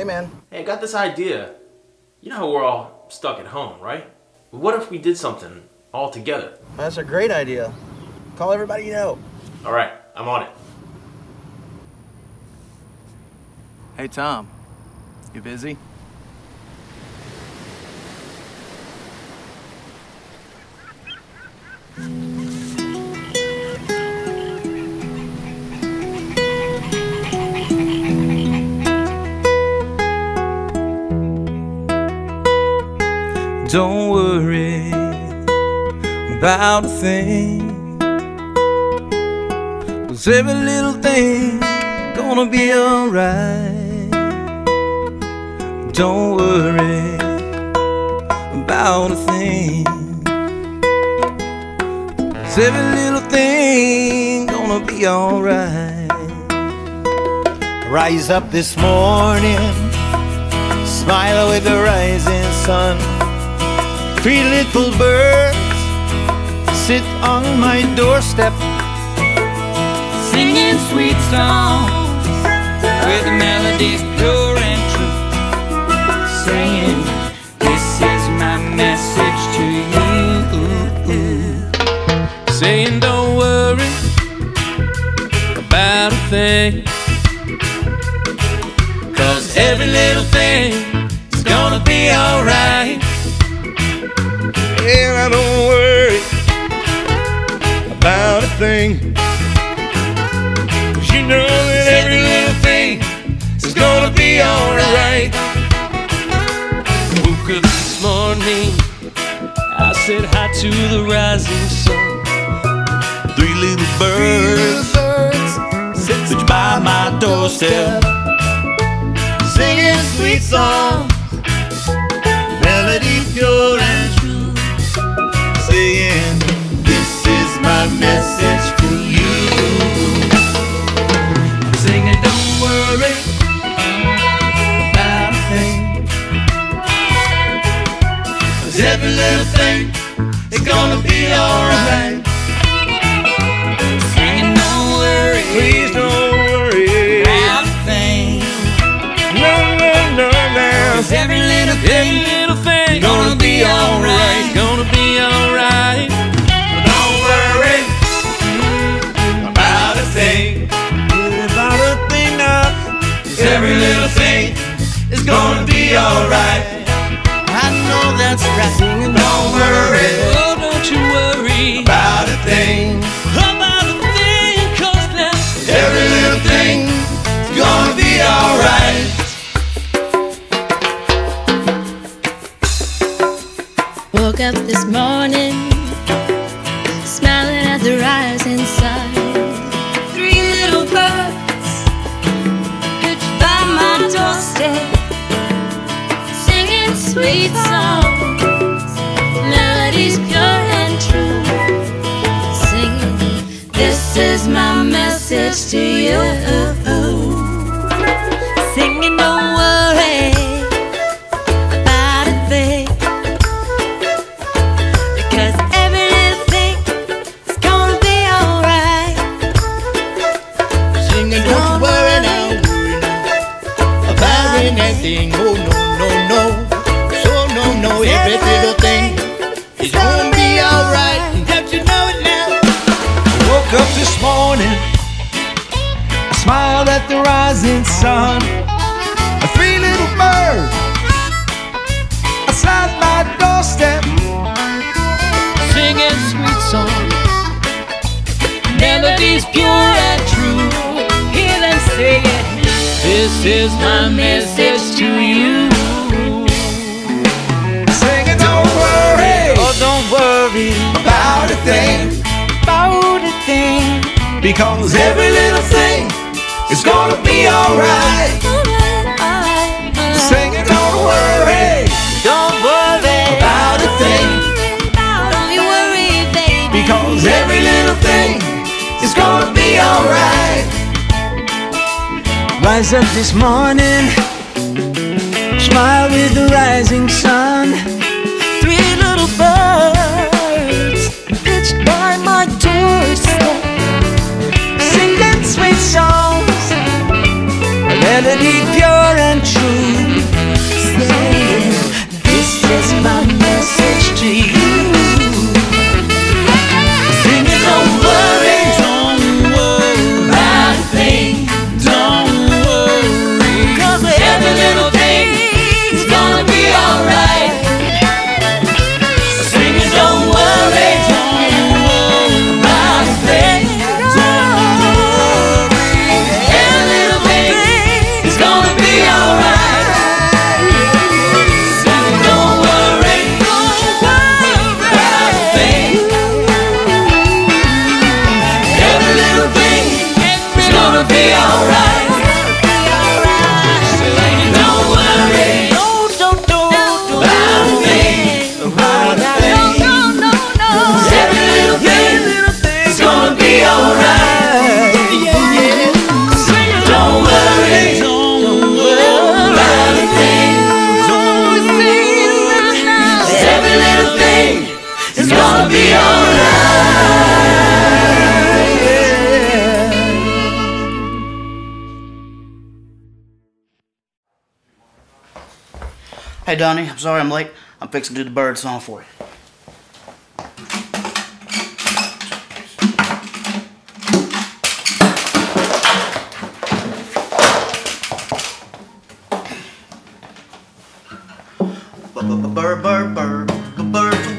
Hey, man. Hey, I got this idea. You know how we're all stuck at home, right? What if we did something all together? That's a great idea. Call everybody you know. All right, I'm on it. Hey, Tom. You busy? Don't worry about a thing, 'cause every little thing gonna be alright. Don't worry about a thing, 'cause every little thing gonna be alright. Rise up this morning, smile with the rising sun. 3 little birds sit on my doorstep, Singing sweet songs with melodies pure and true, saying, this is my message to you. Saying, don't worry about a thing, 'cause every little thing is gonna be alright. and I don't worry about a thing, 'cause you know that every little thing is gonna be alright. Woke up this morning, I said hi to the rising sun. 3 little birds sit by my doorstep, singing sweet songs, melody pure and true, saying, this is my message to you. Singing, don't worry about a thing, 'Cause every little thing is gonna be alright. singing, don't worry Please don't worry about a thing, no, no, no, no. 'cause every little thing Gonna be alright. Gonna be alright. Don't worry about a thing, about a thing now. 'Cause every little thing is gonna be alright. I know that's right. Singing, Don't worry oh, don't you worry about a thing, about a thing, 'cause that's every little thing is gonna be alright. Woke up this morning, smiling at the rising sun. 3 little birds perched by my doorstep, singing sweet songs, melodies pure and true, singing, this is my message to you. Singing, don't worry about a thing, because every little thing is gonna be alright. Singing, don't worry now, about anything. Oh no, no, no. So no, no, every little thing is gonna be alright. Don't you know it now? I woke up this morning, I smiled at the rising sun. 3 little birds Outside my doorstep, singing sweet songs, melodies pure and true. Hear them sing it. This is my message to you. singing, don't worry, oh, don't worry about a thing, about a thing, because every little thing is gonna be alright. Singing, don't worry about a thing, Don't you worry, baby, because every little thing is gonna be alright. rise up this morning, smile with the rising sun. 3 little birds pitched by my doorstep, Singing sweet songs, melody pure and true, saying, this is my message to you. Singing, don't worry about a thing, don't worry, 'cause every little thing is gonna be alright. Singing, don't worry about a thing, don't worry, every little thing is gonna be alright. Singing, don't worry about a thing, every little thing is gonna be alright. Singing, don't worry about a thing, about a thing, every little thing is gonna be alright. Singing, don't worry about a thing, every little thing is gonna be alright. Hey Donny, I'm sorry I'm late. I'm fixing to do the bird song for you. Bird, bird, bird, bird,